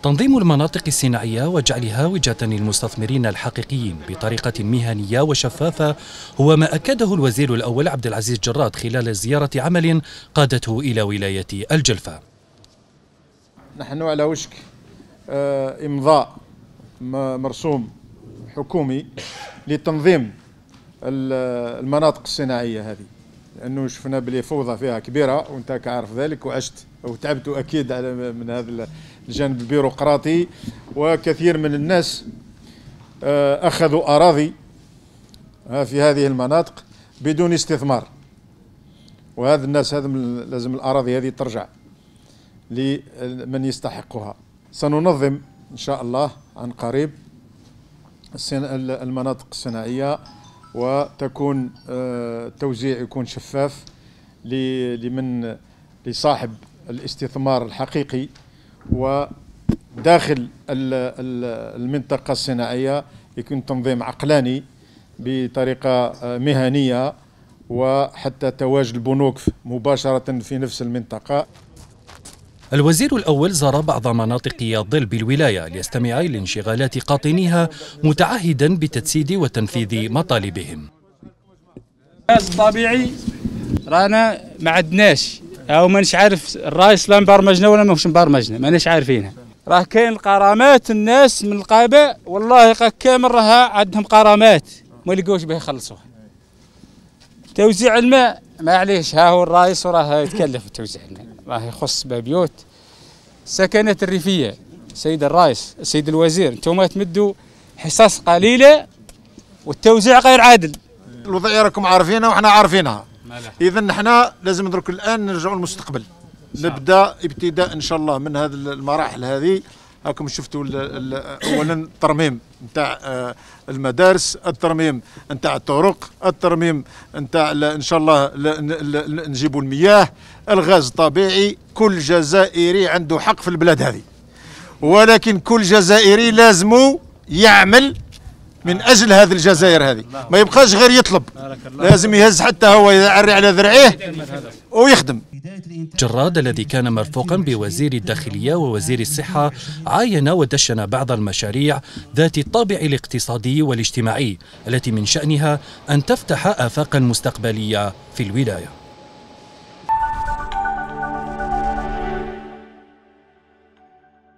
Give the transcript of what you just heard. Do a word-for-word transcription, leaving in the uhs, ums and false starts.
تنظيم المناطق الصناعية وجعلها وجهة للمستثمرين الحقيقيين بطريقة مهنية وشفافة هو ما أكده الوزير الأول عبد العزيز جراد خلال زيارة عمل قادته إلى ولاية الجلفة. نحن على وشك إمضاء مرسوم حكومي لتنظيم المناطق الصناعية هذه، لأنه شفنا بلي فوضى فيها كبيرة وأنت كعارف ذلك، وعشت وتعبت أكيد من هذا الجانب البيروقراطي، وكثير من الناس أخذوا أراضي في هذه المناطق بدون استثمار، وهذا الناس هذا لازم الأراضي هذه ترجع لمن يستحقها. سننظم إن شاء الله عن قريب المناطق الصناعية، وتكون التوزيع يكون شفاف لمن لصاحب الاستثمار الحقيقي، وداخل المنطقة الصناعية يكون تنظيم عقلاني بطريقة مهنية، وحتى تواجد البنوك مباشرة في نفس المنطقة. الوزير الأول زار بعض مناطق الظل بالولاية ليستمع لانشغالات قاطنيها، متعهدا بتجسيد وتنفيذ مطالبهم. الغاز الطبيعي رانا ما عندناش، او مانيش عارف الرئيس لا مبرمجنا ولا ماهوش مبرمجنا، مانيش عارفينها. راه كاين الغرامات، الناس من القابة والله كامل راها عندهم غرامات ما يلقوش به يخلصوها. توزيع الماء ما عليهش، ها هو الرئيس وراه يتكلف بتوزيع الماء، راه يخص ببيوت. السكنات الريفية سيد الرئيس سيد الوزير، انتم تمدوا حصص قليلة والتوزيع غير عادل. الوضعية راكم عارفينها وحنا عارفينها، إذا نحنا لازم ندرك الآن نرجعوا للمستقبل، نبدأ ابتداء إن شاء الله من هذه المراحل هذه. هاكم شفتوا أولا الترميم نتاع المدارس، الترميم نتاع الطرق، الترميم نتاع إن شاء الله نجيبوا المياه، الغاز الطبيعي. كل جزائري عنده حق في البلاد هذه، ولكن كل جزائري لازم يعمل من أجل هذه الجزائر هذه، ما يبقاش غير يطلب، لازم يهز حتى هو يعري على ذرعيه ويخدم. جراد الذي كان مرفوقا بوزير الداخلية ووزير الصحة عاين ودشن بعض المشاريع ذات الطابع الاقتصادي والاجتماعي التي من شأنها أن تفتح آفاقا مستقبلية في الولاية.